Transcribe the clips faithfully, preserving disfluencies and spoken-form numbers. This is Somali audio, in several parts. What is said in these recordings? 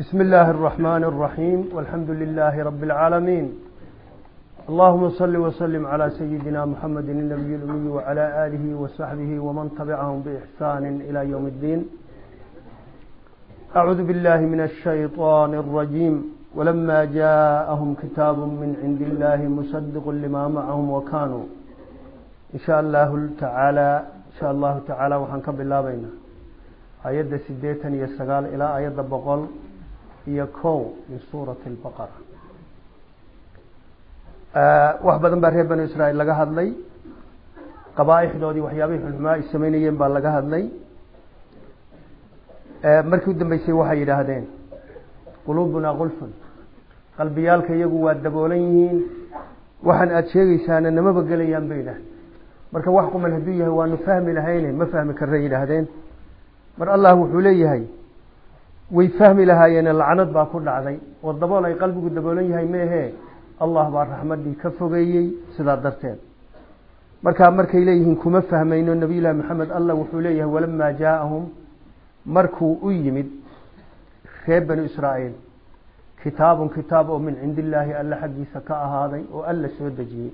بسم الله الرحمن الرحيم والحمد لله رب العالمين. اللهم صل وسلم على سيدنا محمد النبي الأمي وعلى آله وصحبه ومن تبعهم بإحسان إلى يوم الدين. أعوذ بالله من الشيطان الرجيم. ولما جاءهم كتاب من عند الله مصدق لما معهم وكانوا إن شاء الله تعالى إن شاء الله تعالى وحنكب الله بينه آيات سديتن يسقال إلى آيات بقول يكو من سورة البقرة. أه وحبذا بارهب بني إسرائيل لقى هذلي قبائح دودي وحيابي حلماء السمينيين بان لقى هذلي أه مركود دم بيسي وحي هذين قلوبنا غلف قلبيالك يقوى الدبولين وحن أتشيغي سانا نما بقليان بينه مركا وحكم الهدوية هو أنه فهم لهينه ما فهمك الرجل هذين مر الله وحوليه هاي ويفهم لها ين العنت باكل عذي والضبول أي قلبك الدبولين هاي ما هي الله بار رحمة دي كفوجي سداد درتين مركا مركا إليهم كم فهمين النبي الله محمد الله وحوليه ولما جاءهم مركو أيمد خيب بني إسرائيل كتاب كتاب من عند الله ألا حدي سكاء هذا وألا سود جي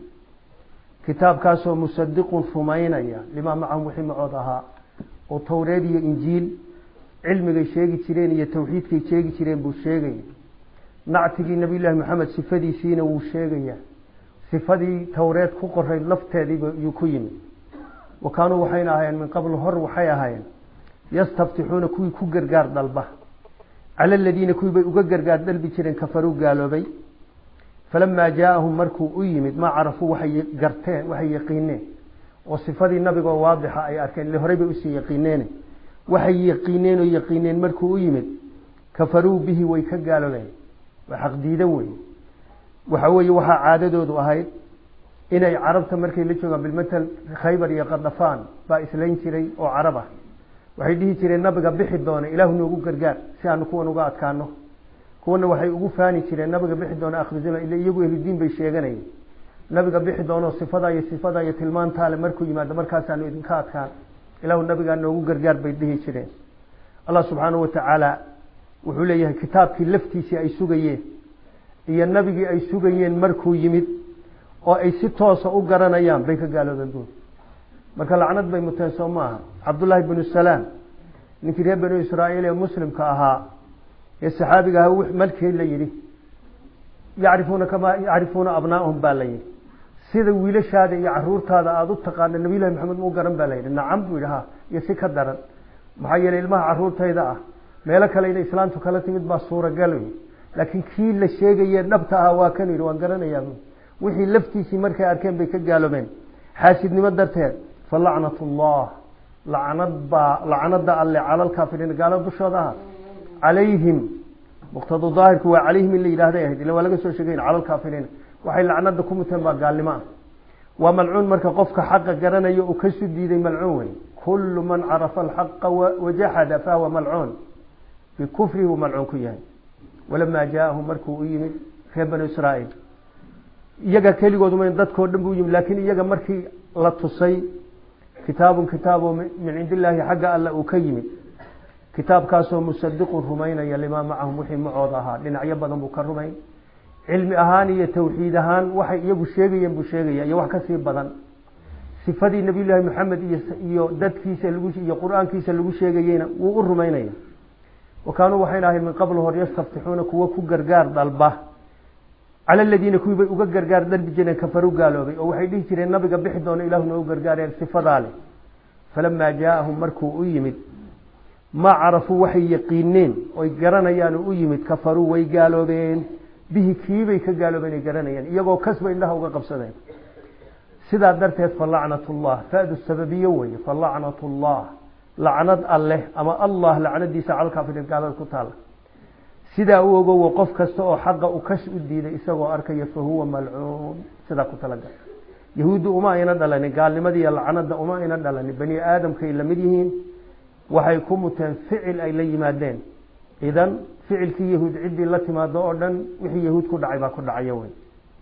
كتاب كاسو مصدق فمينيا لما معهم وحي معوضها وتوريد إنجيل علم شيء ترين يتوحيد كي شيء ترين بوشيء نعتقي النبي الله محمد صفدي سين وشيء صفدي توريد كقر لفت هذه يكوين وكانوا وحينا هين من قبل هر وحيا هين يستفتحون كوي كوجر جارد البحر على الذين كوي بيوجر جارد البي ترين كفروا قالوا بي فلما جاءهم مركو أيمد ما عرفوا وحي جرتين وحي يقينين وصفات النبي واضحة أي أركان اللي هرب أسي يقينين وحي يقينين ويقينين مركو يمد كفروا به ويكجالوا له وحق ديدوي وحوي وح عادته وهاي إن عربت مركي لشوا بالمثل خيبر يقطفان بإسلام شري أو عربة وحيده شري النبي بحد دونه إله نوجو كرجال سأنو كون وقعد كانه كون وحي وقو فاني شري النبي بحد دونه أخرجنا إلى يجوا الدين بيشيغني nabiga bixi doono sifada iyo sifada iyo tilmaantaale markuu yimaado markaas aanu idin ka adkaan ilaahu nabiga noogu gargaar bay dhihi jireen. Allah subhanahu wa ta'ala wuxuu leeyahay kitaabkii laftiisa ay sugayeen iyo nabigii ay sugayeen markuu yimid oo ay si toos ah u garanayaan bay ka gaaloobeen. marka lacnad bay mutaan Soomaa Abdullah ibn Salam ninkii reer bani Israa'iil ee muslimka ahaa ee saxaabiga ah markii la yiri يعرفون كما يعرفون أبنائهم بالين سيد ويلش هذا يعرور هذا أضو تقال النبي الله محمد مو قرن بالين نعم بيرها يسيك الدرن محيل الماء عرور هذا ما لك لين الإسلام تكلت من بصورة قلبي لكن كيل الشيء ينبتها واكن يروان قرن يا وحي لفتي سمر كأركان بيك قالوا من حاسد نمدرتها فلعنة الله لعنت با لعنت الله على الكافرين قالوا بشرها عليهم مقتضى ظاهر هو عليهم اللي إله ده يهدي لو لقى سو شيء على الكافرين وحي لعنتكم تنبا قال لما وملعون مركا قفك حق جرنا يؤكسد دي ملعون كل من عرف الحق وجحد فهو ملعون بكفره ملعون كيان ولما جاءهم مركو يمد في بني إسرائيل يجا كلي قدو من ضدكو دنبو يم لكن يجا مركي لا تصي كتاب كتاب من عند الله حق الله وكيمد كتاب كاسو مصدق رمينا يلما معهم وحي معوضها لنعي بدن بكرمين علم أهاني توحيد أهان وحي يبو شيغي يبو شيغي يا wax ka sii badan sifadii nabi ilaahi maxamed iyo dadkiisa lagu iyo quraankiisa lagu sheegayna uu u rumaynaya wakaanu waxaynahay min qabl hor yastaftixuna kuwa ku gargaar dalba على الذين kuwi bay uga gargaar dalbi jireen kafaru gaaloobay oo waxay dhihi jireen nabiga bixi doona ilaahuna uu gargaareen sifadaale فلما جاءهم مركو u yimid ما عرفوا وحي يقينين ويقرنيان ويمد كفروا ويقالوا بين به كيبي كقالوا بين يقرنيان يقول كسب إنه وقبصدين سيدا درتها فلعنة الله فهذا السببية وي فلعنة الله لعنة الله أما الله لعنة دي سعالك في الكالة الكتالة سيدا وقو وقف كستو حق وكشف الدين إساقو أركي فهو ملعون سيدا كتالة يهود أما يندلني قال لماذا لعنة أما يندلني بني آدم كي لمديهين وحيكون متنفعل أي لي مادين إذن فعل كي يهود عدي التي ما دورنا وحي يهود كل عيبا كل عيوين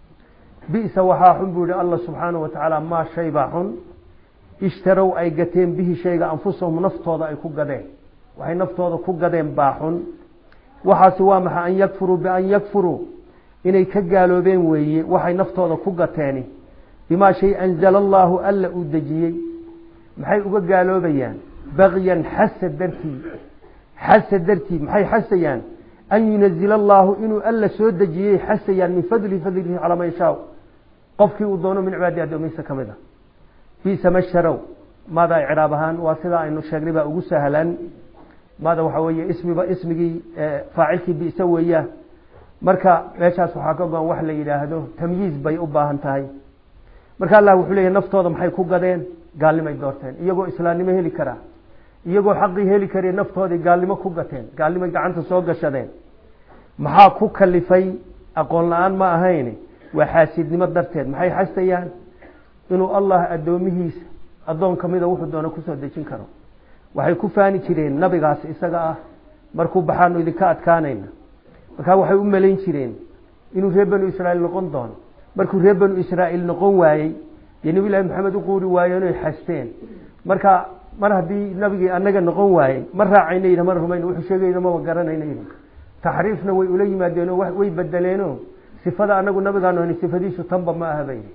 بئس وحاحن بولي الله سبحانه وتعالى ما شيء باحن اشتروا أي قتين به شيء أنفسهم نفتوضا أي كو قدين وحي نفتوضا كو قدين باحن waxaasi waa maxay an yakfuruu bian yakfuruu inay ka gaaloobeen weeye waxay naftooda ku gateeni bimaa shay anzala allaahu alla uu dejiyey maxay uga gaaloobayaan bagyan xasad dartii xasad dartii maxay xasayaan an yunazila allaahu inuu alla soo dejiyey xasayaan min fadlihi fadlihi calaa man yashaa qofkii uu doono min cibaadi addoomihiisa ka mid a biisa ma sharow maada icraab ahaan waa sidaa aynu sheegnay baa ugu sahlan maada waxa weeye ismiba ismigii faacilkii biisa weeyaa marka meeshaas waxaa ka goan wax la yidhaahdo tamyiiz bay u baahan tahay marka allah wuxuu leeyahay naftooda maxay ku gadeen gaalnimay doorteen iyagoo islaamnimo heli karaa iyagoo xaqii heli karee naftoodii gaalnimo ku gateen gaalnimay gacanta soo gashadeen maxaa ku kalifay aqoon la-aan ma ahayn waa xaasidnimo darteed maxay xastayaan inuu allah addoomihiisa addoon ka mida wuxuu doono kusoo dejin karo waxay ku faani jireen nabigaas isaga ah markuu baxaanu idinka adkaanayna markaa waxay u malayn jireen inuu reer banu israa'iil noqon doono markuu reer banu israa'iil noqon waayey dee nabi laahi maxamed u quuri waayeen oy xasteen marka mar haddii nabigii annaga noqon waayey ma raacayna yidhi mana rumayna wuxuu sheegayna maba garanayna yidhi taxriifna way ula yimaadeenoo way bedeleenoo sifada anagu nabigaanu hayna sifadiisu tanba ma aha bay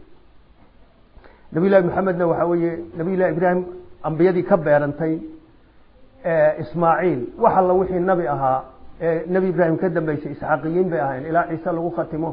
nabi laahi maxamedna waxaa weeye nabi laahi ibraahim ambiyadii ka beerantay ismaaciil wax alla wixii nabi ahaa ee nabi ibraahim ka dambeysay isxaaqiyiin bay ahayn ilaa ciise lagu khatimo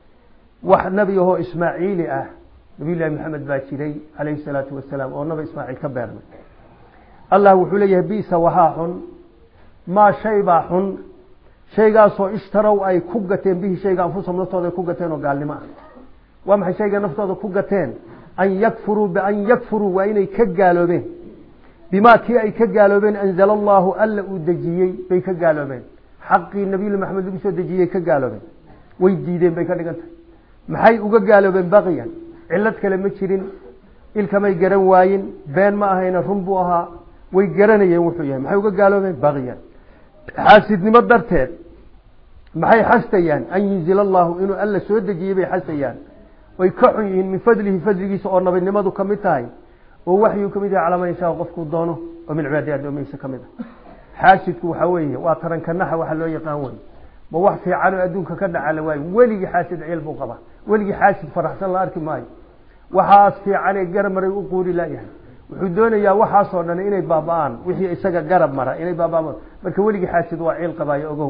wax nabi ahoo ismaaciili ah nabi laahi maxamed baa jiray calayhi salaatu wasalaam oo nabi ismaaciil ka beermay allah wuxuu leeyahay bisa waxaa xun maa shay baa xun shaygaasoo ishtarow ay ku gateen bihi shayga anfusahum naftooda ay ku gateen oo gaalnimo ah waa maxay shayga naftooda ku gateen an yakfuruu bian yakfuruu waa inay ka gaaloobeen bimaa kii ay ka gaaloobeen anzala allaahu alla uu dejiyey bay ka gaaloobeen xaqii nabiyullahi maxamed lagu soo dejiyey ka gaaloobeen way diideen bay ka dhigantahay maxay uga gaaloobeen baqiyan cillad kale ma jirin ilkamay garan waayin been ma ahayna run buu ahaa way garanayeen wuxuu yahay maxay uga gaaloobeen baqiyan xaasidnimo darteed maxay xastayaan an yunzila allaahu inuu alla soo dejiyey bay xastayaan way ka xun yihiin min fadlihi fadligiisa oo nabinimadu ka mid tahay oo waxyuu ka mid yahay calaa man yashaa qofkuu doono oo min cibaadihi addoomihiisa ka mid ah xaasidku waxaa weeye waa tarankanaxa waxa loo yaqaan wey ma wax fiican oo adduunka ka dhaca la waayo weligii xaasid ciil buu qabaa weligii xaasid faraxsan la arki maayo waxaas fiicanee garab maray u quuri laayahay wuxuu doonayaa waxaasoo dhan inay baaba-aan wixii isaga garab mara inay baaba-aan marka weligii xaasid waa ciil qabaayo ogow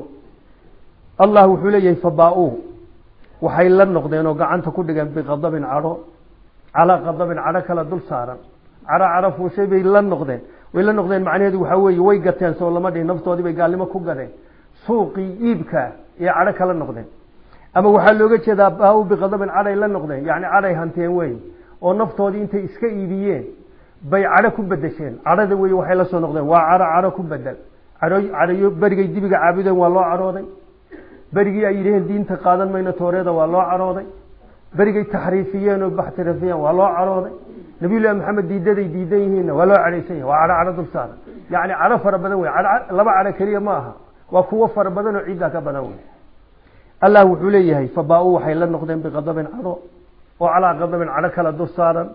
allah wuxuu leeyahay fabaa-uu waxay la noqdeen oo gacanta ku dhigeen biqadabin cadho calaa qadabin cadho kala dul saaran cadho cadho fuushay bay la noqdeen way la noqdeen macnaheedu waxaa weeye way gateen soo lama dhihin naftoodii bay gaalnimo ku gadeen suuqii iibka iyo cadho kala noqdeen ama waxaa looga jeedaa baa-u biqadabin cadhay la noqdeen yacni cadhay hanteen wey oo naftoodii intay iska iibiyeen bay cadho ku bedesheen cadhada wey waxay la soo noqdeen waa cadho cadho ku bedel cadho cadhayo berigay dibiga caabudeen waa loo cadhooday berigii ay yidhaheen diinta qaadan mayno tooreeda waa loo cadhooday berigay taxriifiyeen oo baxtirafiyeen waa loo cadhooday nabiyullahi maxamed diidaday diidan yihiinna waa loo cadhaysan yahay waa cadho cadho dul saaran yacni cadho fara badan wey laba cadho keliya ma aha waa kuwo fara badan oo ciiddaa ka badan wey allah wuxuu leeyahay fabaa-u waxay la noqdeen biqadabin cadho oo calaa qadabin cadho kala dul saaran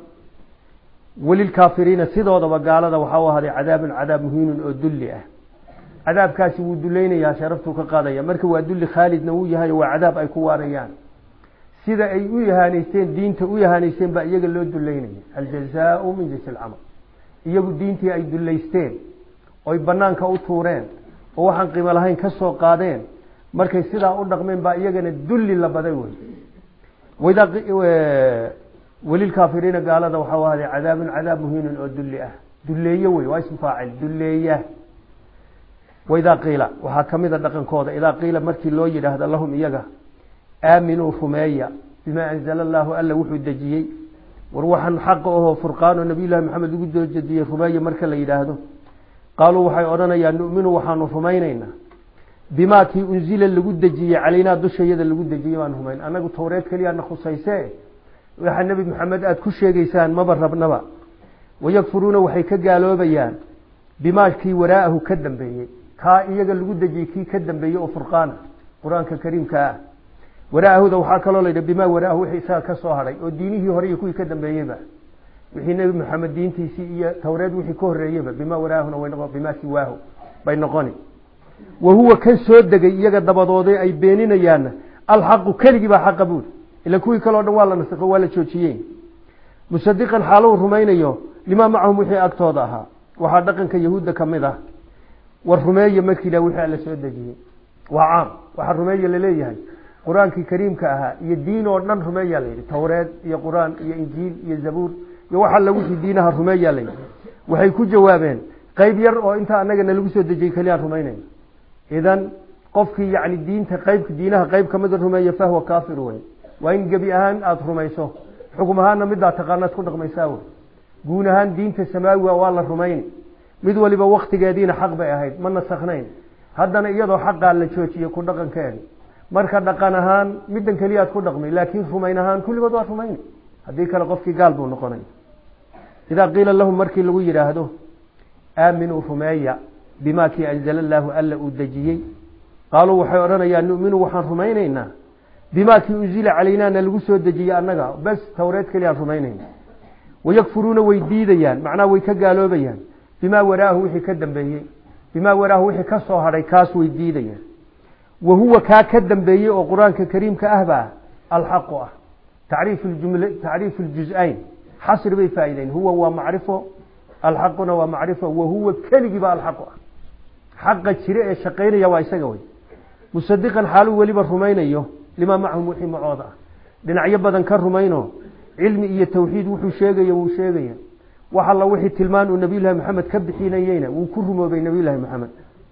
walilkaafiriina sidoodaba gaalada waxaa u ahaaday cadaabun cadaab muhiinun oo dulli ah cadaabkaasi wuu dulaynayaa sharaftuu ka qaadaya marka waa dulli khaalidna wuu yahay waa cadaab ay ku waarayaan sida ay u yahaanaysteen diinta u yahaanaysteen baa iyaga loo dulaynaya aljazaau min jinsi alcamal iyagu diintii ay dulaysteen oy banaanka u tuureen oo waxaan qiimo lahayn ka soo qaadeen markay sidaa u dhaqmeen baa iyagana dulli la baday wey walilkaafiriina gaalada waxaa u ahaaday cadaabun cadaab muhiinun oo dulli ah dulleeye wey waa ismu faacil dulleeya waidaa qiila waxaa ka mid a dhaqankooda idaa qiila markii loo yidhaahdo lahum iyaga aaminuu rumeeya bimaa anzala allaahu alla wuxuu dejiyey war waxaan xaqa ahoo furqaanoo nabiyullahi maxamed lagu soo dejiyey rumeeya marka la yidhaahdo qaaluu waxay odhanayaan nu'minu waxaanu rumaynaynaa bimaa kii unzila lagu dejiyey calaynaa dushayada lagu dejiyey baan rumayn annagu towreed keliyaana khusayse waxaa nebi maxamed aada ku sheegaysaan maba rabnaba wayakfuruuna waxay ka gaaloobayaan bimaa kii waraa'ahu ka dambeeyey kaa iyaga lagu dejiyey kii ka dambeeyey oo furqaana qur-aanka kariimka ah waraa'ahuda waxaa kaloo layidhi bimaa waraahu wixii isaga ka soo hadhay oo diinihii hore iyo kuwii ka dambeeyeyba wixii nebi maxamed diintiisii iyo towreed wixii ka horreeyeyba bimaa waraahuna way noqon bimaa siwaahu bay noqoni وهو كان سودق يجا دبضوضي أي بيننا يانا الحق كلجي بحق بود إلا كوي كلا ولا نسخ ولا شوشيين مصدقا حاله رمينيو لما معهم وحي أكتوضها وحدقا كيهود كمذا والرمية مكلا وحي على سودقه وعام وحرمية لليه قرآن كريم كأها يدين ورنان رمية لي توراة يا قرآن يا إنجيل يا زبور يوحل لو في دينها رمية لي وحيكون جوابين قيب ير وانت أنك نلبسه دجي كليان رمينين إذن قفك يعني الدين تقيب دينها قيب كمدر رمية فهو كافر وين وإن جبيهان أت رميسه حكمها نمدها تقارنات كل رميساوي قونهان دين تسماوي والله رمين مدولي بوقت جادين حق بأهيد من نسخنين هذا يضع حق على الشوشية كل رقم كان مركز دقانهان مدن كليات كل رقمي لكن رمينهان كل بدو رمين هذيك القفك قالبوا نقرين إذا قيل لهم مركي اللي يراهدوه آمنوا رمية بما كي أنزل الله ألا أدجيي قالوا وحيرنا يا نؤمن وحن رمينينا بما كي أنزل علينا نلقسوا الدجيي أننا بس توراة كليات رمينين ويكفرون ويديديان معناه ويكقالوا بيان بما وراه وحي كدن بيه بما وراه وحي كصهري كاس ويديديان وهو كا كدن بيه وقرآن كريم كأهبا الحق تعريف الجملة تعريف الجزئين حصر بي فائدين هو ومعرفه الحقنا ومعرفه وهو كلجي بقى الحق حق الشريعة الشقين يا وايسقوي مصدقا حاله ولي بالرمينيو لما معهم وحي معوضة دنعي بدن كالرمينو علمي إيا التوحيد وحو شيغيا وشيغيا وحالله وحي تلمان ونبي الله محمد كبحين ايينا وكرموا بين نبي الله محمد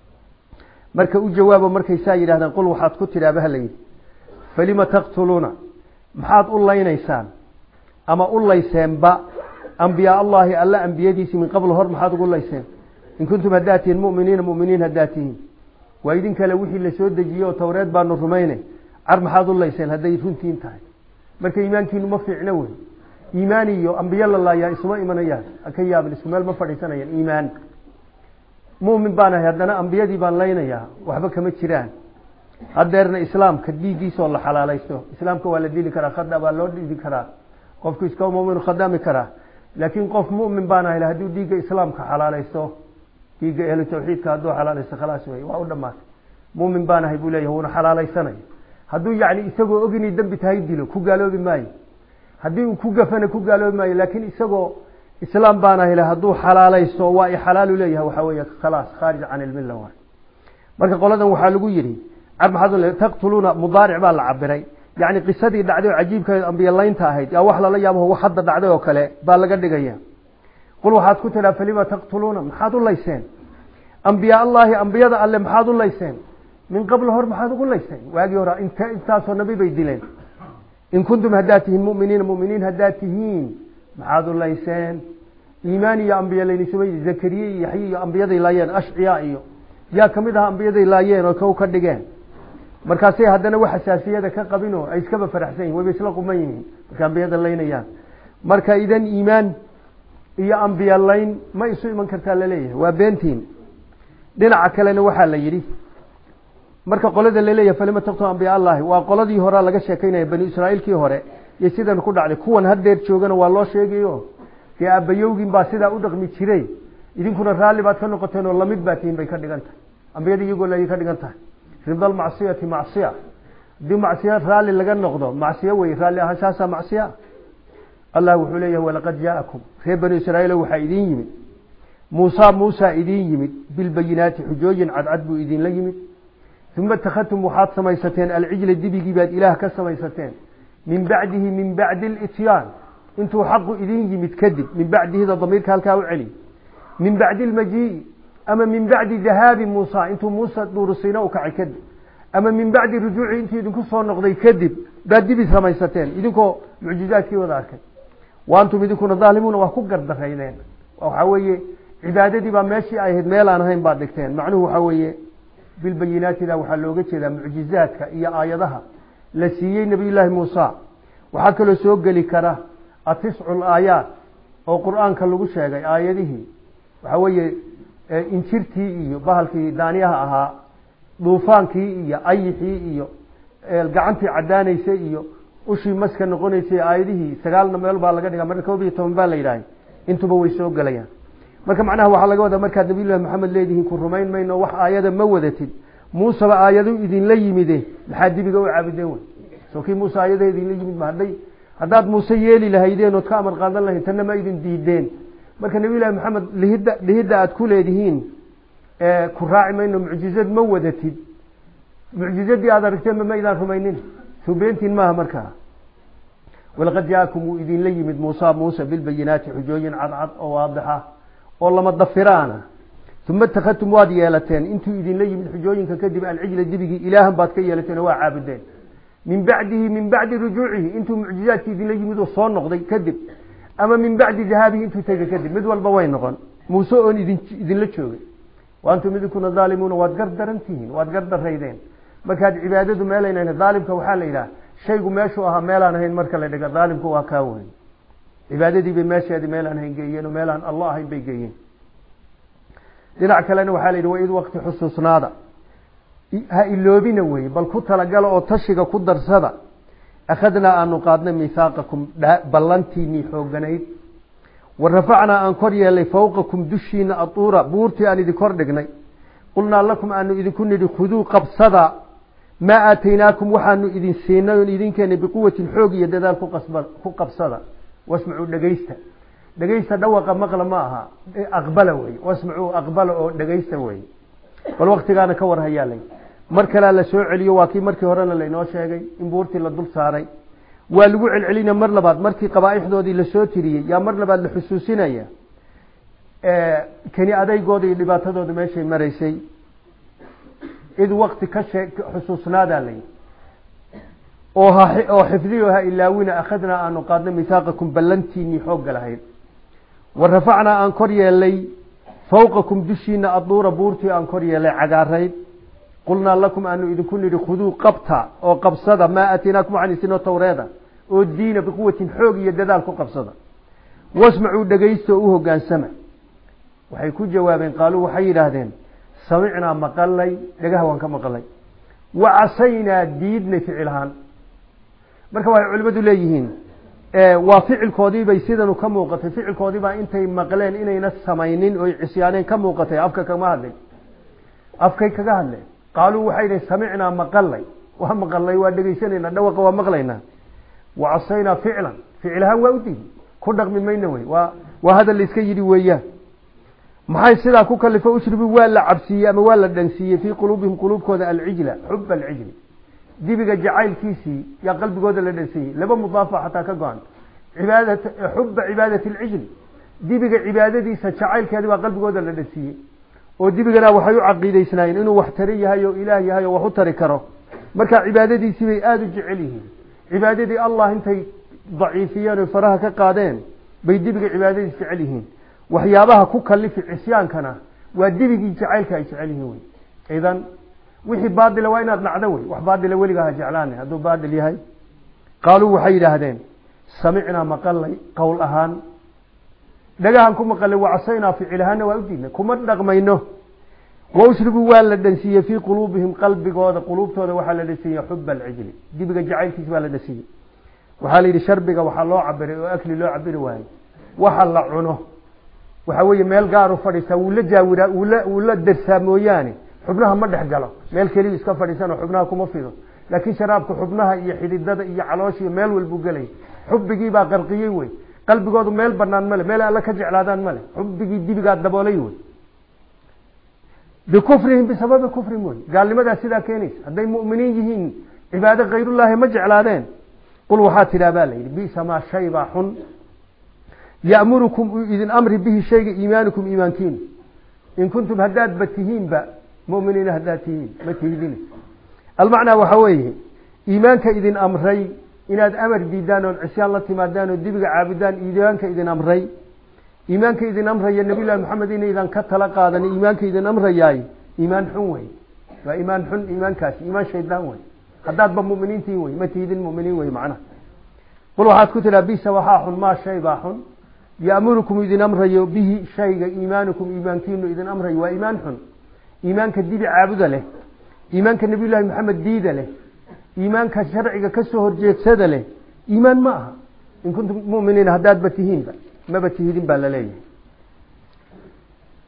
مركا اجوابا مركا يسايد هذا نقول وحاد كتر ابها لي فلما تقتلون محاد الله ينيسان اما الله يسان با انبياء الله الا انبياء ديسي من قبل هر محاد الله يسان ان كنتم هداتين مؤمنين مؤمنين هداتين وايدين كلا وحي اللي سود دجيه وتورات بان الرمينه عر محاد الله يسان هداي رنتين تاhay marka iimaankiinu ma fiicna weey iimaaniyo anbiya Allah ya isma imanayaan akayaab ismaal ma fadhiisanayaan iimaan muumin baan ahay hadana anbiyadii baan leenayaa waxba kama jiraan hadeerna islaamka diigiisa la xalaalaysto islaamka waa la dili karaa khada baa loo dili karaa qofku iska muumin khadami karaa laakiin qof muumin baan ahay haduu diiga islaamka xalaalaysto diiga ehl tawxiidka haduu xalaalaysto khalaas weey waa u dhamaad muumin baan ahay buu leeyahay wana xalaalaysanay hadduu yani isagoo ogini dambi tahay dilo ku gaaloobi maayo haddii uu ku gafana ku gaaloobi maayo laakiin isagoo islaam baana hela hadduu xalaalaysto waa i xalaalu leeyahay waxa weeye khalaas khaarij can ilmilla waa marka qoladan waxaa lagu yidhi cab maxaad taqtuluuna mudaaric baa la cabiray yani qisadii dhacday oo cajiibka ambiyalaynta ahayd yaa wax lala yaabo wax hadda dhacday oo kale baa laga dhigaya qul waxaad ku tiraa falima taqtuluuna maxaad u layseen ambiya allahi ambiyada alle maxaad u layseen من قبل هر محاد أقول ليسين واجي ورا إنت إنتاس والنبي بيدلين إن كنتم هداتهم مؤمنين مؤمنين هداتهم محاد ليسين إيماني يا أنبياء اللي نسوي زكريا يحيي يا أنبياء لايين أشعياء يا كمدها أنبياء لايين وكوكر دجان مركزي هدنا وحساسية ذا كقبينه أي سكب فرحسين وبيسلقوا مين كان أنبياء اللين يان مركز إذا إيمان يا أنبياء اللين ما يسوي من كرتال ليه وبنتين دنا عكلنا وحال يري marka qolada leeyahay falima taqto anbiya Allah waa qoladii hore laga sheekeynay bani Israa'iilkii hore iyo sidan ku dhacday kuwan hadeer joogana waa loo sheegayo ki abayowgin baa sida u dhaqmi jiray idinkuna raali baad ka noqoteen oo lamid baatiin bay ka dhigantay anbiyada iyagu la ka dhigantay ridal macsiyati macsiya di macsiya raali laga noqdo macsiya way raali ahaanshaasa macsiya Allah wuxuu leeyahay walaqad jaakum fi bani Israa'iil waxa idin yimid Musa Musa idin yimid bil bayinati xujooyin cadcad buu idin la yimid ثم اتخذتم وحاد سميستين العجل الدبي بعد إله كسميستين من بعده من بعد الاتيان انتو حق إذين متكذب من بعده هذا ضمير كالكاو علي من بعد المجيء أما من بعد ذهاب موسى انتو موسى دور الصيناء كعكد أما من بعد رجوع انتو إذنكو صور نقضي كذب بعد دبي سميستين إذنكو معجزات كي وذاك وأنتم إذنكو ظالمون وحكو قرد خيلين وحوية عبادتي بماشي أيهد ميلان هين بعد لكتين معنوه حوية بالبينات ذا وحلوجت ذا معجزات كأي آياتها لسيي نبي الله موسى وحكى له سوق لكره التسع الآيات أو قرآن كله شيء آياته وحوي إنشرتي بهالكي دانيها أها طوفان كي أي شيء القعنتي عداني شيء وشي مسك نقوني شيء آياته سجالنا ميل بالغني كمان كوبي توم باليراي أنتم بوي سوق ليا marka macnaha waxa laga wadaa marka nabi ilaahi maxamed leedihiin ku rumayn mayno wax aayada ma wadatid Muuse ba aayadu idin la yimide maxaa dibiga u caabudeen way soo kii Muuse aayada idin la yimid ma haday hadaad Muuse yeeli lahaydeen oo ka amar qaadan lahayd tan ma idin diideen marka nabi ilaahi maxamed lihida lihida aad ku leedihiin ee ku raaci mayno mucjizad ma wadatid mucjizadii aad aragteen ma idin rumaynin subeentiin ma marka walaqad jaakum idin la yimid Muuse Muuse bil bayinaati xujooyin cad cad oo waadixa oo lama dafiraana ثم اتخذتم وادي يالتين انتو إذن لي من حجوين كذب العجل الدبقي إلها بات كي يالتين وعابدين من بعده من بعد رجوعه انتو معجزات إذن لي مدو صون نقضي كذب أما من بعد ذهابه انتو تيجا كذب مدو البوين نقضي موسوء إذن لتشوغي وأنتم إذن ظالمون واتقردر انتهين واتقردر ريدين ما كانت عبادته مالين ظالم كوحال إله شيء ماشوها مالان هين مركا لديك ظالم كوهكاوين عبادتي بماشي هذه مالان هين جيين ومالان الله هين بيجيين dhinac kalena waxa la yiri waa id waqti xusuusnaada ha iloobina way bal ku tala gal oo tashiga ku darsada akhadna aanu qaadna miisaaqakum ballantiini xooganayd warafacna aan kor yeelay fawqakum dushiina atura buurti aan idin kor dhignay qulna lakum aanu idinku nidi khuduu qabsada ma aateenaakum waxaanu idin siinay oo idinkeena biquwatin xoog iyo dadaal ku qasba ku qabsada wasma'u dhageysta dhageysta dhawaqa maqla ma aha aqbala way wasma'u aqbala oo dhageysta way bal waqtigaana ka war hayaalay marka la soo celiyo waa kii markii horena la inoo sheegay in buurtii la dul saaray waa lagu celcelina mar labaad markii qabaaixdoodii la soo tiriyay yaa mar labaad la xusuusinaya ee kani adaygoodii iyo dhibaatadooda meeshay maraysay id waqti ka sheeg xusuusnaada lay oo ha oo xifdiyoha ilaawina akhadna aanu qaadna miisaaqakum ballantiini xoog galahayd warafacna aan kor yeelay fawqakum dushiina aduura buurtii aan kor yeelay cagaarayd qulna lakum aanu idinku nidhi khuduu qabta oo qabsada ma aateenaakum an isino tawreeda oo diina biquwatin xoog iyo dadaal ku qabsada wasma'u dhageysto u hogaansama waxay ku jawaabeen qaalu waxay yiraahdeen samicna maqalay dhagaha waan ka maqalay wa asayna diidna ficilhan marka waxay culimadu leeyihiin ee waa ficilkoodii bay sidanu ka muuqatay ficilkoodii baa intay maqleen inayna samaynin oo ciyaaneen ka muuqatay afka kama hadlay afkay kaga hadleen qaalu waxay samicna maqalay wa maqalay waa dhageysanayna dhawaqa waa maqlayna wa asayna ficlan ficilhan waa udii ku dhaqmi mayna way waa waa hada la iska yiri weeyaan maxay sidaa ku kalifo ushribi waa la cabsiye ama waa la dhansiye fi qulubihim qulubkooda al-ijla hub al-ijli dibiga jacaylkiisi ya qalbigooda la dhansiye laba mudaafa hatta ka go'an cibaadatu hub cibaadati al-ijli dibiga cibaadadiisa jacaylkeeda waa qalbigooda la dhansiye oo dibigana waxay u caqiideysnaayeen inuu wax tari yahay oo ilaah yahay oo wax u tari karo marka cibaadadiisi bay aad u jecel yihiin cibaadadii Allah intay daciifiyeen faraha ka qaadeen bay dibiga cibaadadiisa jecel yihiin waxyaabaha ku kalifi cisyaankana waa dibigii jacaylka ay jecel yihiin idan wixii baadil waa inaad nacdo way wax baadil weliga ha jeclaan haduu baadil yahay qaalu waxay yiraahdeen samicna maqalay qowl ahaan dhagahan ku maqalay wa asayna ficilahana waa udina kuma dhaqmayno wa ushribu waa la dhansiye fi qulubihim qalbigooda qulubtooda waxa la dhansiye hub al-ijli dibiga jacaylkiisa waa la dhansiye waxa la yiri sharbiga waxa loo cabiray oo akli loo cabiri waayay waxa la cuno waxa weeye meel gaar u fadhiisa uu la jaawira uu la uu la darsaamooyaani xubnaha ma dhex galo meel kaliya iska fadhiisana xubnaha kuma fido laakiin sharaabku xubnaha iyo xididada iyo calooshii meel walba galay xubbigii baa qarqiyay way qalbigoodu meel banaan male meel alla ka jeclaadaan male xubbigii dibiga daboolay way bikufrihim bisabab kufrihim way gaalnimada sida keenis haday muuminiin yihiin cibaado qeyrullaahi ma jeclaadeen qul waxa tiraabaa leeyay bi sama shayba hun ya'murukum idin amri bihi shayga iimaanukum iimaankiin in kuntum hadad batihiin ba muuminiin hadatihiin batihiin المعنى وحويه إيمانك إذن أمري إناد أمر ديدان والعسيان الله تمادان والدبق عابدان إيمانك إذن أمري إيمانك إذن أمري يا النبي الله محمد إذن كتلق هذا إيمانك إذن أمري ياي إيمان حوي وإيمان حن إيمان كاس إيمان شيطان وي حداد بمؤمنين تيوي ما تيدن المؤمنين وي معنا قلوا حاد كتل بيس وحاح ما شيء باح يأمركم إذن أمري به شيء إيمانكم إيمانكين إذن أمري وإيمان حن إيمانك الدبق عابد له إيمانك النبي الله محمد ديد له إيمانك شرعك كسهر جيد سد له إيمان معها إن كنتم مؤمنين هداد بتهين ما بتهين بالليل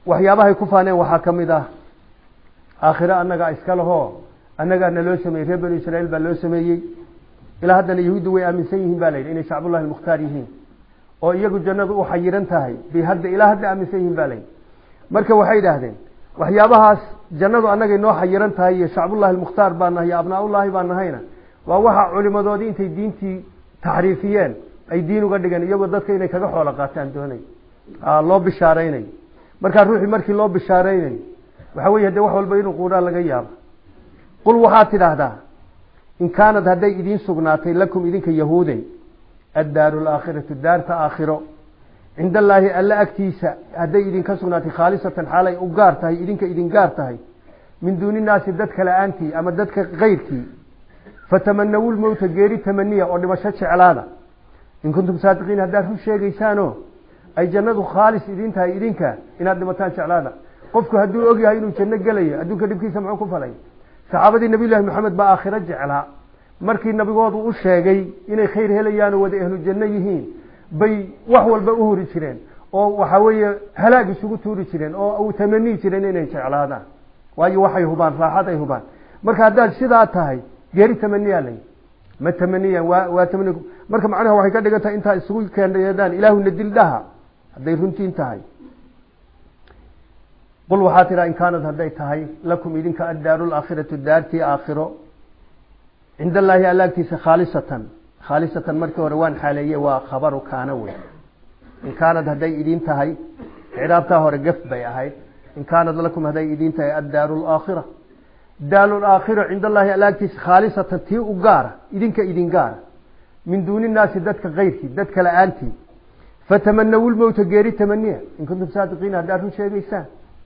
waxyaabahay ku faaneen waxaa ka mid ah aakhira annaga iska laho annaga naloo sameeyay reer bani Israa'iil baa loo sameeyay ilaa haddana yahuudu way aaminsan yihiin baa leeyahay inay shacbullaahi al-mukhtaar yihiin oo iyagu jannadu u xayiran tahay bi hadda ilaa hadda aaminsan yihiin baa leeyahay marka waxay yiraahdeen waxyaabahaas jannadu annaga inoo xayiran tahay iyo shacbullaahi al-mukhtaar baa nahay abnaaulaahi baa nahayna waa waxa culimadoodii intay diintii taxriifiyeen ay diin uga dhigeen iyagoo dadka inay kaga xoolo qaataan doonay ah loo bishaareynay marka ruuxi markii loo bishaareynay waxa weeye hadii wax walba inuu quuraa laga yaabo qul waxa tiraahdaa in kaanad haday idin sugnaatay lakum idinka yahuuday ad-daarul aakhiratu daarta aakhiro inda Illaahi alla agtiisa haday idin ka sugnaatay khaalisatan xalay u gaar tahay idinka idin gaar tahay min duuni naasi dadka la'aantii ama dadka qeyrkii fatamannaw al-mawt geeri tamaniya oo dhimasho jeclaada in kuntum saadiqiin hadaa ru sheegaysaano ay jannadu khaalis idin tahay idinka inaad dhimataan jeclaada qofku haduu og yahay inuu janno galayo adduunka dhibkiisa muxuu ku falay saxaabadii nabi ilaahi maxamed baa aakhira jeclaa markii nabigoodu u sheegay inay khayr helayaan wada ahlu janno yihiin bay wax walba u huri jireen oo waxa weeye halaag isugu tuuri jireen oo uu tamani jireen inay jeclaadaan waayo waxay hubaan raaxad ay hubaan marka hadaa sidaa tahay geeri tamaniya lay ma tamaniya waa waa tamani marka macnaha waxay ka dhigantaa inta isugu keenayaan ilaahu nadil dhaha haday runtiin tahay qul waxa tira in kaanad haday tahay lakum idinka ad-daarul aakhiratu daarti aakhiro inda Illaahi alaagtiisa khaalisatan khaalisatan markii hore waan xaaleeyay waa khabaru kaana way in kaanad haday idin tahay iraabta hore gaf bay ahayd in kaanad lakum haday idin tahay ad-daarul aakhira daarul aakhira inda Illaahi alaagtiisa khaalisatan tii u gaar idinka idin gaar min duuni naasi dadka qeyrkii dadka la'aanti fatamannaw al-mawt geeri tamaniya in kuntum saadiqiin hadaa ru sheegaysaan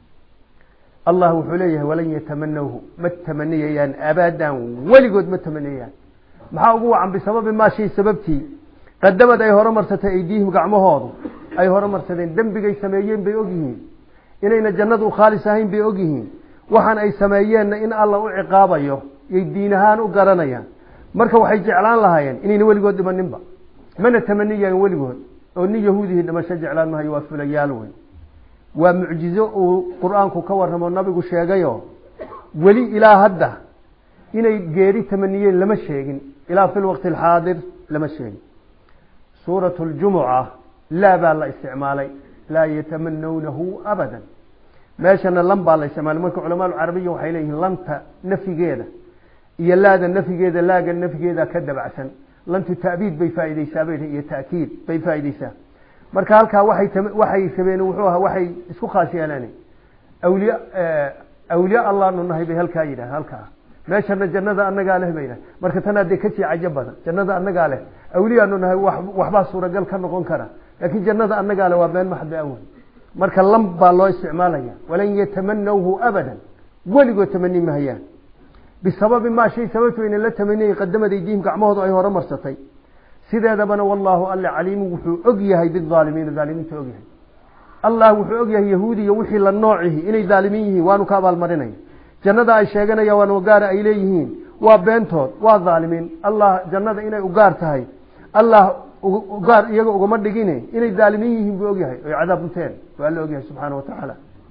الله وحليه ولن يتمنوه ما تمنيان أبدا ولقد ما تمنيان ما هو عم بسبب ما شيء سببتي قدمت أي هرمر ستأيديهم قعمه هذا أي هرمر ستين دم بقي سمايين بيوجهين إن الجنة خالصين بيوجهين وحن أي سمايين إن الله عقابه يدينهان وقرنيان مركب وحيج علان لهاين إني ولقد ما نبى من التمنيان ولقد وني يهودي لما شجع علان ما يوفي ليالوين ومعجزة القرآن كورهم النبي شيئا ولي إلى هذا إن جاري تمنيين لما شيئين إلى في الوقت الحاضر لما شيئين سورة الجمعة لا بال استعمالي لا يتمنونه أبدا ما شأن لم بال استعمال ملك علماء العربية وحيليه لم نفي جيدا يلا هذا النفي جيدا لا النفي جيدا كذب عشان لم تتأبيد بفائدة سابقة هي تأكيد بفائدة سابقة marka halka waxay waxay sabeen wuxuu ahaa waxay isku khaasiyanaanay awliya awliya Allah nunahay bay halka yiraahdo halka meeshana jannada annaga leh bayna marka tan aad ka tii cajab badan jannada annaga leh awliya nunahay waxba suuragal ka noqon kara laakiin jannada annaga leh waa been maxad awal marka lam baa loo isticmaalaya walan yatamannahu abadan waligo tamani ma hayaan بسبب ما شيء سببته إن لا تمني قدمت يديهم كعمود أي هرم مرستي سيدا بنا والله ألا عليم وحو أجيه بالظالمين الظالمين تأجيه الله وحو أجيه يهودي يوحي للنوعه إني ظالميه وانو كابال مرنين جنة أي شيئا يوان وقار إليهين وبنتود والظالمين الله جنة إني أقار تهي الله أقار يقو مردقيني إني ظالميه بأجيه عذاب مثال وقال له أجيه سبحانه وتعالى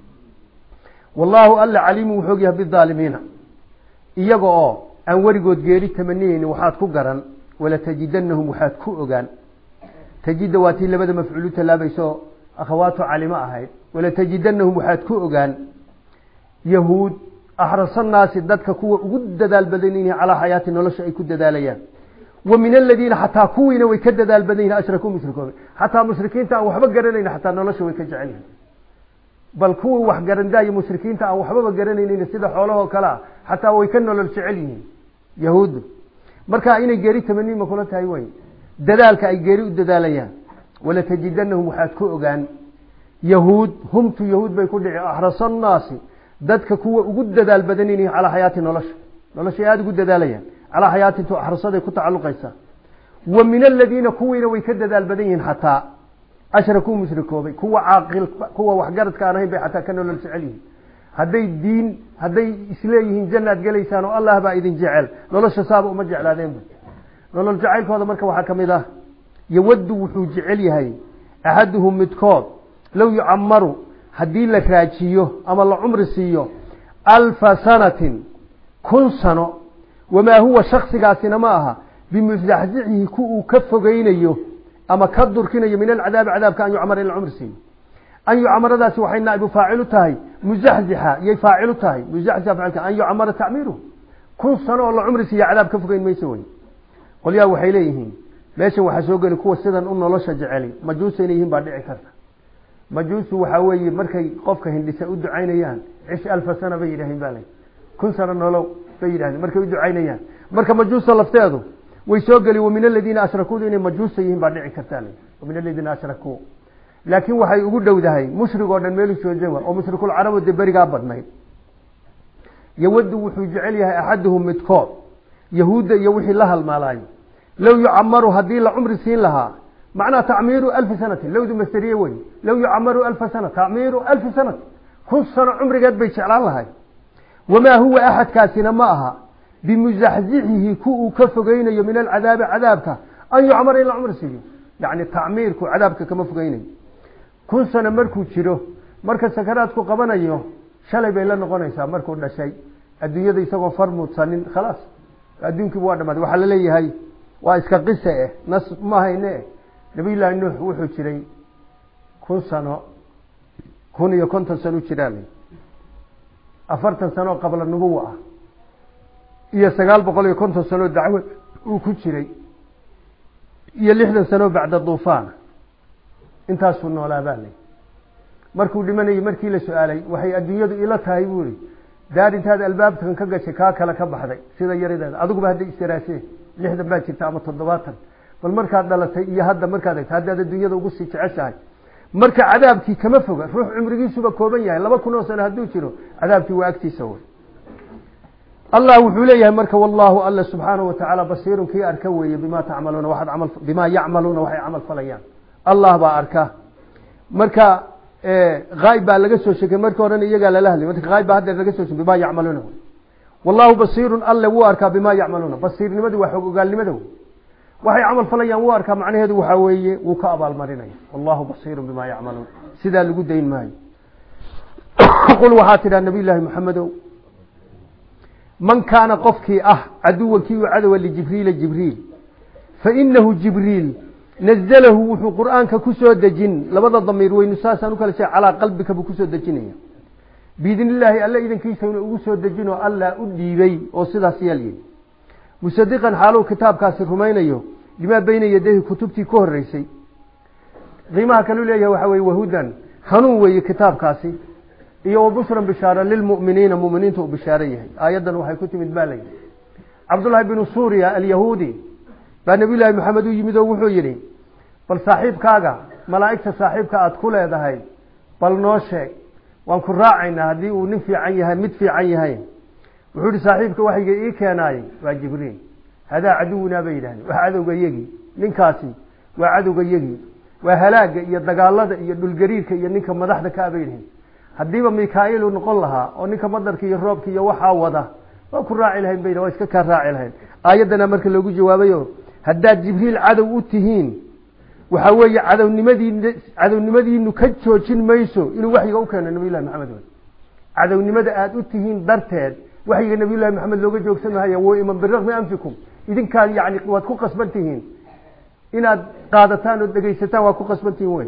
والله ألا عليم وحو أجيه بالظالمين iyagoo aan warigood geeri tamaniyeen waxaad ku garan wala tajidannahum waxaad ku ogaan tajida waati labada mafcuul talaabayso akhawaatu calima ahayd wala tajidannahum waxaad ku ogaan yahuud ahrasan naas dadka kuwa ugu dadaal badanina ala hayati nolosha ay ku dadaalayaan wa min alladina hatta kuwina way ka dadaal badanina ashraku mushrikuun hatta mushrikiinta waxba garanayna hatta nolosha way ka jecelyihiin bal kuwa wax garandaay mushrikiinta aan waxba garanaynin sida xoolaha kala hatta way ka nolol jecelyihiin yahuud marka inay geeri tamani ma kula tahay way dadaalka ay geeri u dadaalayaan wala tajidannahum waxaad ku ogaan yahuud humtu yahuud bay ku dhici ahrasan naasi dadka kuwa ugu dadaal badanina ala hayati nolosha nolosha aad ugu dadaalayaan ala hayati tu ahrasada ku tacalluqaysa wa min alladina kuwina way ka dadaal badanyihiin hatta ashraku mushrikoobay kuwa caaqil kuwa wax garadka aan ahayn bay hatta ka nolol jecelyihiin haday diin haday isleeyihiin jannad galeysaan oo Allah baa idin jecel nolosha saaba uma jeclaadeen nolol jacaylkooda marka waxa kamid ah yawadu wuxuu jecel yahay ahaduhum midkood law yu'ammaru haddii la raajiyo ama la cumri siiyo alfa sanatin kun sano wamaa huwa shaksigaasina ma aha bimuzaxzixihi ku uu ka fogeynayo ama ka durkinayo min alcadaabi cadaabka an yucmara in la cumri siiyo an yucmaradaasi waxay naa'ibu faacilu tahay muzaxzixa iyay faacilu tahay muzaxzixa faacilka an yucmara tacmiiruhu kun sano oo la cumri siiyo cadaab ka fogeyn mayso wey qolyaha waxay leeyihiin meeshan waxaa soo geli kuwa sidan u nolosha jeceli majuusa inay yihiin baa dhici karta majuusu waxaa weeye markay qofka hindhisa u ducaynayaan cish alfa sana bay yidhaaheen baa lay kun sano nolow bay yidhahdeen markay u ducaynayaan marka majuusa lafteedu way soo geli wa min aladiina ashrakuudu inay majuusa yihiin baa dhici kartaa lay wa min aladiina ashrakuu laakiin waxay ugu dhowdahay mushrig oo dhan meelu joojawa oo mushrikul carabo dee berigaa badnayd yawaddu wuxuu jecel yahay axaduhum midkood yahuudda iyo wixii la halmaalaayo low yucamaru haddii la cumri siin lahaa macnaa tacmiiru alfi sanatin lowdu masteriye wey low yucamaru alfa sana tacmiiru alfi sanati kun sano cumrigeed bay jeclaan lahay wamaa huwa axadkaasina ma aha bimuzaxzixihi ku uu ka fogeynayo min alcadaabi cadaabka an yucmara in la cumri siiyo yacni tacmiirku cadaabka kama fogeynayo kun sano markuu jiro marka sakaraadku qabanayo shalay bay la noqonaysaa markuu dhashay adduunyada isagoo farmuudsanin khalaas adduunkiiba waa dhamaaday waxaa la leeyahay waa iska qise eh nas ma hayne eh nabiyullaahi nuux wuxuu jiray kun sano kun iyo konton sano u jiraalay afartan sano qabla nubuwa ah iyo sagaal boqol iyo konton sano dacwo uu ku jiray iyo lixdan sano bacda duufaan intaasuu noolaa baa lay markuu dhimanayay markii la su-aalay waxay adduunyadu ila tahay buu yidhi daar intaad albaabkan ka gashay kaa kale ka baxday sida yarideeda adiguba hadda istiraasee lixdan baa jirta ama toddobaatan bal markaad dhalatay iyo hadda markaad egta haddaad adduunyada ugu sii jeceshahay marka cadaabkii kama foga ruux cumrigiisuba kooban yahay laba kun oo sano hadduu jiro cadaabkii waa agtiisa wey allah wuxuu leeyahay marka wallahu alla subxaanahu watacaala basiirun kii arka weeye bimaa tacmaluuna waxaad camal bimaa yacmaluuna waxay camal falayaan allah baa arka marka غايب baa laga soo sheegay markii horena iyaga la hadlay marka غايب baa hadda laga soo sheegay bima yacmaluuna wallahu basiirun alla wuu arkaa bima yacmaluuna basiirnimadu waa xog ogaalnimadu waxay camal falayaan wuu arkaa macnaheedu waxa weeye wuu ka abaal marinaya wallahu basiirun bima yacmaluuna sida lagu deyn maayo qul waxa tira nabi ilaahi maxamed man kaana qofkii ah aduwankii u cadow li jibriil jibriil fa innahu jibriil نزله وحو قرآن كسو دجين لبدا ضمير وينساسا نكال شيء على قلبك بكسو دجينيا بإذن الله ألا إذن كيسون أغسو دجينو ألا أديبي وصدا سيالي مصدقا حالو كتاب كاسر همينيو لما بين يديه كتبتي كهر ريسي غيمها كانوا ليه وحوي وهودا خنوي كتاب كاسي إيو بشرا بشارة للمؤمنين مؤمنين تو بشاريه آيادا وحي كتب بالي عبد الله بن سوريا اليهودي baa nabi ilaahi maxamed u yimid oo wuxuu yidhi bal saaxiibkaaga malaa'igta saaxiibka aad ku leedahay bal noo sheeg waan ku raacaynaa haddii uu nin fiican yahay mid fiican yahay wuxuu yidhi saaxiibka waxayga ii keenaayey waa jibriil hadaa caduwunaa bay yidhahdeen waa cadowga yagii ninkaasi waa cadowga yagii waa halaaga iyo dagaalada iyo dhulgariirka iyo ninka madaxda ka abay yihiin haddiiba mikaa'iil uu noqon lahaa oo ninka madarka iyo roobka iyo waxaa wada waa ku raaci lahayn bay waa iska kaa raaci lahayn aayaddana marka loogu jawaabayo haddaad jibriil cadow u tihiin waxa weeye cadownimadiin cadownimadiinu ka joojin mayso inuu waxyiga u keeno nabi ilaahi maxamed cadownimada aad u tihiin darteed waxyiga nabi ilaahi maxamed looga joogsan maayo waa iman birraqmi anfikum idinkaan yaani waad ku qasban tihiin inaad qaadataan oo dhageysataan waa ku qasban tihiin way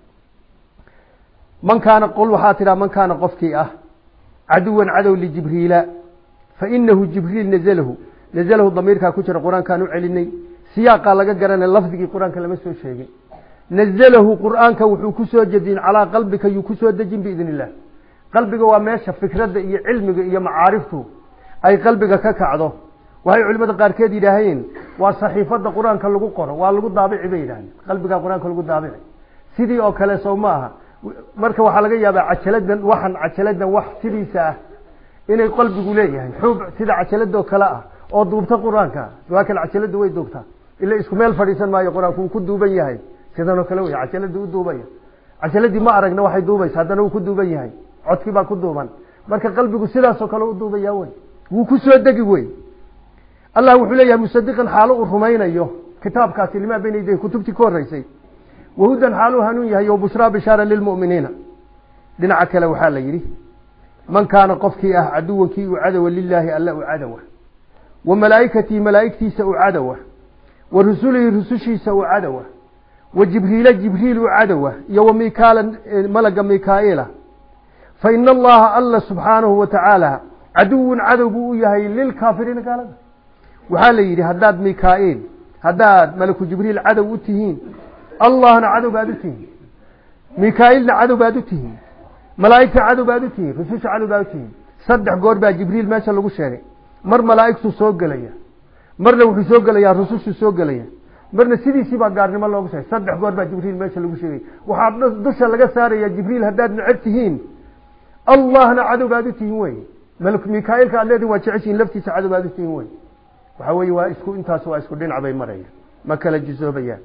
man kaana qul waxa tira man kaana qofkii ah caduwan cadow li jibriila fa innahu jibriil nazalahu nazalahu damiirka ku jira quraanka aanu celinay siyaaqa laga garanay lafdigii quraanka lama soo sheegay nazalahu quraanka wuxuu ku soo jedin ala qalbika yu ku soo dajin bi idinillah qalbiga waa meesha fikrada iyo cilmiga iyo macaariftu ay qalbiga ka kacdo waxay culimada qaarkeed yiraahdeen waa saxiifada quraanka lagu qoro waa lagu daabici bay yiraahdeen qalbiga quraanka lagu daabici sidii oo kale soo maaha marka waxa laga yaabaa cajaladan waxan cajaladan wax sidiisa ah inay qalbigu leeyahay xub sida cajalada kale ah oo duubta quraanka waa kala cajalada way duubtaa ila isku meel fadhiisan maayo quraanku ku duuban yahay sidoo kale way cajalada u duubaya cajaladii ma aragna waxay duubaysaa hadana uu ku duuban yahay codkii baa ku duuban marka qalbigu sidaas oo kale u duubaya way wuu ku soo dagi way allah wuxuu leeyahay musaddiqan xaalu u rumaynayo kitaabkaasi lima baynayday kutubtii ku horeysay wahudan xaalu hanuun yahay oo bushra bishara lil mu'miniina dhinaca kale waxaa la yidhi man kaana qofkii ah caduwankii u cadowa lilaahi alla u cadowa wa malaa'ikatii malaa'igtiisa u cadowa wa rusulihi rusushiisa u cadowa wa jibriila jibriil u cadowa iyo wa mikaala malaga mikaa'ila fa ina allaha alla subxaanahu wa tacaala caduwun cadow buu u yahay lilkaafiriina gaalada waxaa la yidhi haddaad mikaa'il haddaad malaku jibriil cadow u tihiin allahna cadow baad u tihiin mikaa'ilna cadow baad u tihiin malaa'igta cadow baad u tihiin rususha cadow baad u tihiin saddex goor baa jibriil meesha lagu sheegay mar malaa'igtu soo gelaya marna wuxuu soo gelayaa rusushu soo gelaya marna sidiisii baa gaarnimo loogu sheegay saddex goor baa jibriil meesha lagu sheegay waxaa dusha laga saaraya jibriil haddaad necab tihiin allahna cadow baad u tihiin wey malak mikaa'ilka aad leedihin waa jeceshiin laftiisa cadow baad u tihiin wey waxa weeye waa isku intaas waa isku dhinac bay marayaan ma kala jisoobayaan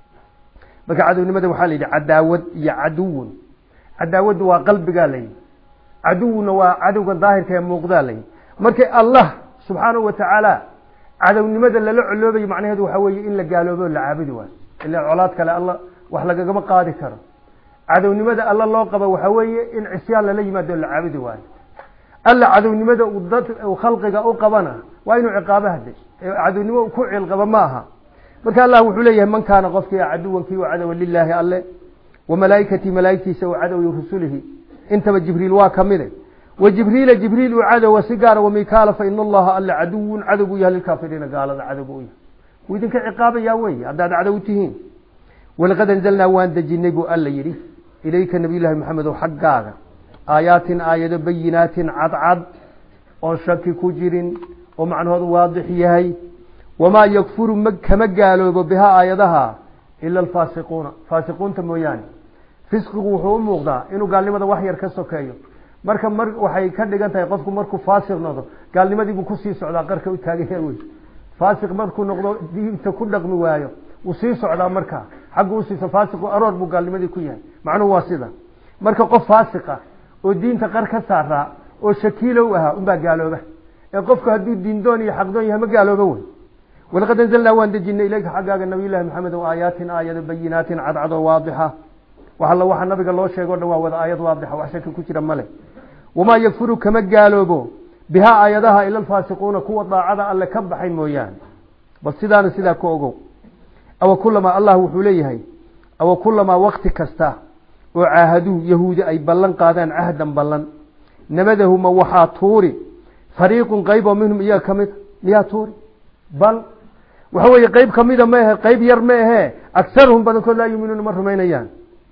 marka cadownimada waxaa la yidhi cadaawad iyo caduwun cadaawadu waa qalbigaa la yidhi caduwuna waa cadowga daahirka ee muuqdaa la yidhi markay allah subxaanahu wa tacaala cadownimada lala coloobayo macnaheedu waxaa weeye in la gaaloobo la caabudi waayo ilaa colaad kale alla wax lagagama qaadi karo cadownimada alla loo qabo waxaa weeye in cisyaan lala yimaado la caabudi waayo alla cadownimada uu dad uu khalqiga u qabana waa inuu ciqaabo haday cadownimo ku cilqaba ma aha marka allah wuxuu leeyahay man kaana qofkii caduwankii u cadowa lilaahi alle wa malaa'ikatii malaa'igtiisa u cadow rusulihi intaba jibriil waa kamide wa jibriila jibriil u cadowa si gaara wa mikaala fa ina allaha alla caduwun cadow yahay lilkaafiriina gaalada cadow u yahay wuu idinka ciqaabayaa weeye haddaad cadow tihiin walaqad anzalnaa waan dejinay buu alla yidhi ilayka nabiyullaahi maxamedow xaggaaga aayaatin aayado bayinaatin cadcad oon shaki ku jirin oo macnahoodu waadix yahay wamaa yakfuru ma kama gaaloobo bihaa aayadaha ila alfaasiquuna faasiquunta mooyaane fisqigu wuxuu u muuqdaa inuu gaalnimada wax yar ka sokeeyo marka mar waxay ka dhigan tahay qofku markuu faasiq noqdo gaalnimadii buu kusii socdaa qarka u taagan yahay wey faasiq markuu noqdo diinta ku dhaqmi waayo wuu sii socdaa markaa xaggu usiiso faasiqu aroor buu gaalnimadii ku yahay macnuhu waa sida marka qof faasiqa oo diinta qar ka saaraa oo shakiilow ahaa unbaa gaalooba ee qofku hadduu diindoon iyo xaqdoon yahay ma gaalooba wey walaqad anzalnaa waan dejinay ilayka xaggaaga nabiyullaahi maxamed oo aayaatin aayado bayinaatin cadcad oo waadixa wax alla waxa nabiga loo sheego dhan waa wada aayad waadixa wax shaki ku jira male wamaa yakfuru kama gaaloobo bihaa aayadaha ila alfaasiquuna kuwa daacada alle ka baxay mooyaane bal sidaana sidaa ku ogow awa kulamaa allah wuxuu leeyahay awa kulamaa wakti kasta oo caahaduu yahuudi ay ballan qaadaan cahdan ballan nabadahu ma waxaa tuuri fariiqun qayb oo minhum iyaga ka mid miyaa tuuri bal waxa weeye qayb ka mida ma ahe qayb yar ma ahee aksaruhum badankood laa yuuminuuna ma rumaynayaan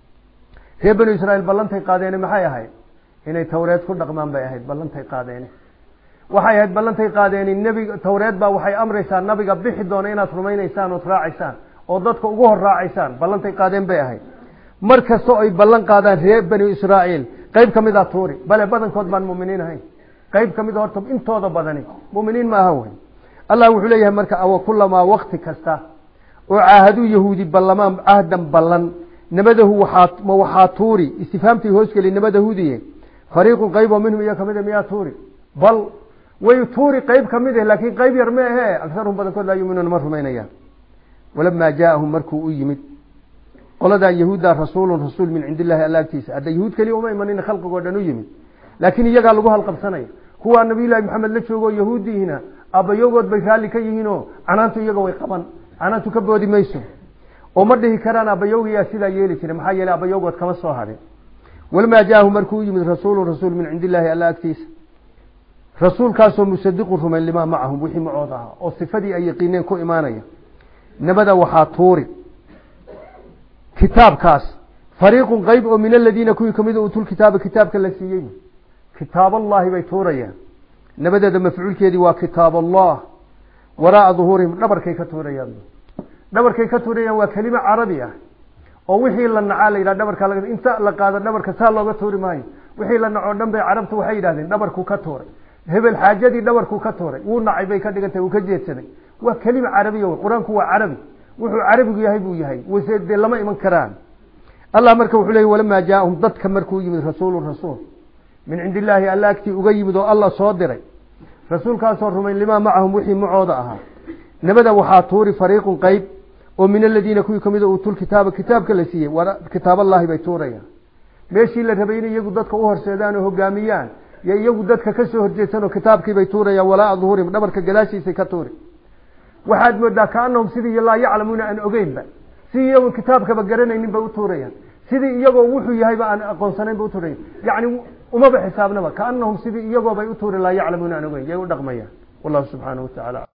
reer banu israa'iil ballantay qaadeene maxay ahayd inay tawreed ku dhaqmaan bay ahayd ballantay qaadeene waxay ahayd ballantay qaadeeni nebiga tawreed baa waxay amraysaa nabiga bixi doona inaad rumaynaysaan ood raacaysaan oo dadka ugu hor raacaysaan ballantay qaadeen bay ahayd mar kastoo ay ballan qaadaan reer banu israa'iil qayb ka mida tuuri bale badankood baan mu'miniin ahayn qayb ka mida horta intooda badani mu'miniin ma aha wey allah wuxuu leeyahay marka awa kulamaa wakti kasta oo caahaduu yahuudi ballamaan cahdan ballan nabadahu waxaa ma waxaa tuuri istifhaamtii hoos geli nabadahudiye fariiqun qayb oo minhum iyaga ka mida miyaa tuuri bal way tuuri qayb ka mid ah laakiin qayb yar ma ahee aksaruhum badankood laa yuuminuuna ma rumaynayaan walamaa jaaahum markuu u yimid qoladan yahuudda rasuulun rasuul min cindi illaahi alla agtiisa hadda yahuud keliya uma imanina khalqigoo dhan u yimid laakiin iyagaa lagu halqabsanaya kuwaa nabiyullaahi maxamed la joogoo yahuudiihina aabbayogood bay raalli ka yihiinoo canaantu iyaga way qaban canaantu ka boodi mayso oo ma dhihi karaan aabbayowgayaa sidaa yeeli jiray maxaa yeelay aabbayowgood kama soo hadhin walamaa jaaahum markuu u yimid rasuulun rasuul min cindi illaahi alla agtiisa rasuulkaasoo musadiqun rumayn limaa macahum wixii macooda ahaa oo sifadii ay yaqiineen ku imaanaya nabada waxaa tuuri kitaabkaas fariiqun qayb oo min aladiina kuwii kamid a utul kitaaba kitaabka la siiyey kitaab allahi bay tuurayaan nabadeeda mafcuulkeedii waa kitaab allah waraaa duhuurihim dhabarkay ka tuurayaan dhabarkay ka tuurayaan waa kelimo carabi ah oo wixii la nacaa la yidhaha dhabarka laga inta la qaado dhabarka saa looga tuuri maayo wixii la nacoo dhan bay carabtu waxay yidhahdeen dhabarku ka tuuray hebel xaajadii dhabarku ka tuuray wuu nacay bay ka dhigantahay wuu ka jeedsaday waa kelimo carabiya wey qur-aanku waa carabi wuxuu carabigu yahay buu yahay wase dee lama iman karaan allah marka wuxuu leeyay walamaa jaaahum dadka markuu yimid rasuulun rasuul min cindi illaahi alla agtii uga yimid oo allah soo diray rasuulkaasoo rumayn limaa macahum wixii macooda ahaa nabada waxaa tuuri fariiqun qayb oo min aladiina kuwii kamid a uutul kitaaba kitaabka la siiyey kitaab allahi bay tuurayaan meeshii la rabay in iyagu dadka u horseedaan oo hogaamiyaan iyo iyagu dadka ka soo horjeedsan oo kitaabkii bay tuurayaan walaa adhuurim dhabarka gadaashiisa ka tuuri waxaad moodaa kaanahum sidii la yaclamuuna aan ogeynba sidii iyagu kitaabkaba garanaynin bay u tuurayaan sidii iyagoo wuxuu yahayba aan aqoonsanayn bay u tuurayaan yacni umaba xisaabnaba kaanahum sidii iyagoo bay u tuuri la yaclamuuna aan ogeyn yay u dhaqmayaan wallahu subxaanahu wa tacaala